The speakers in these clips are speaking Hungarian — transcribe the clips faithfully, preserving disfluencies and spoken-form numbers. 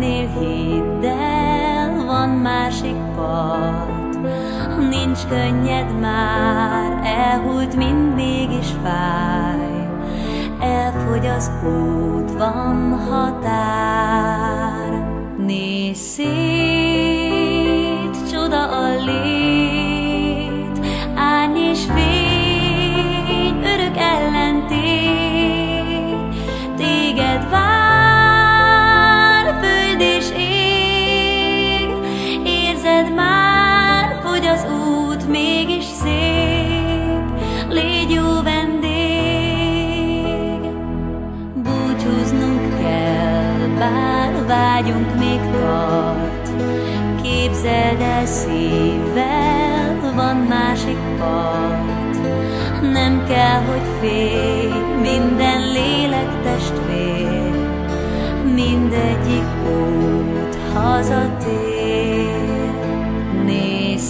mennél, hidd el, van másik part. Nincs könnyed már, elhult, mind mégis fáj. Elfogy az út, van határ. Nézz szét, csoda a lét, árny és fény, örök ellentét. Téged vár föld és ég, érzed már, fogy az út, mégis szép. Légy jó vendég, búcsúznunk kell, bár vágyunk még tart. Képzeld el szívvel, van másik part. Nem kell, hogy félj, minden lélek testvér, mindegyik út hazatér. Nézz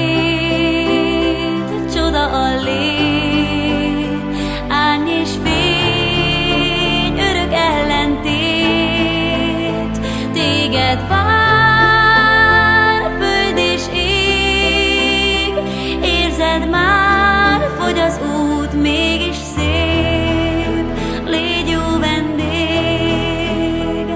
szét, csoda a lét, árny és fény, örök ellentét. Téged vár föld és ég, érzed már, fogy az út, mégis szép. Légy jó vendég.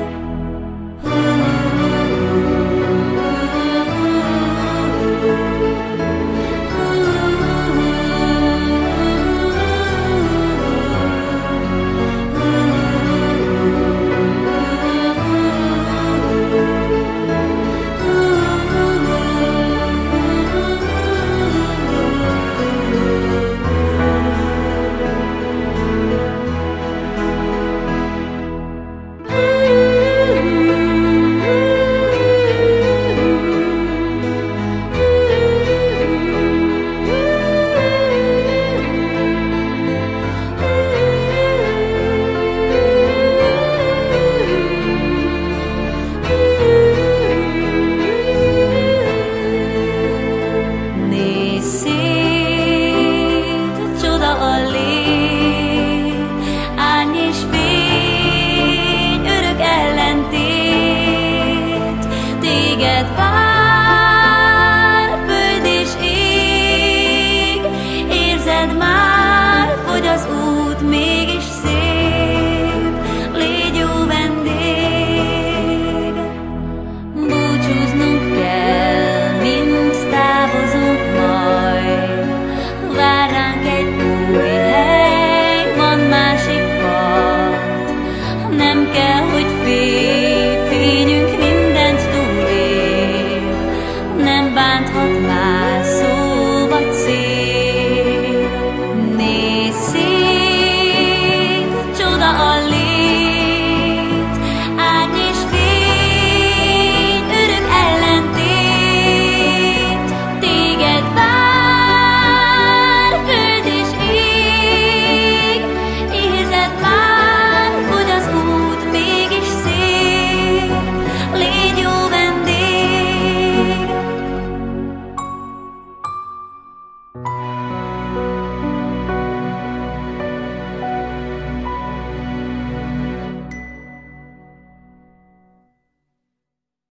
Téged vár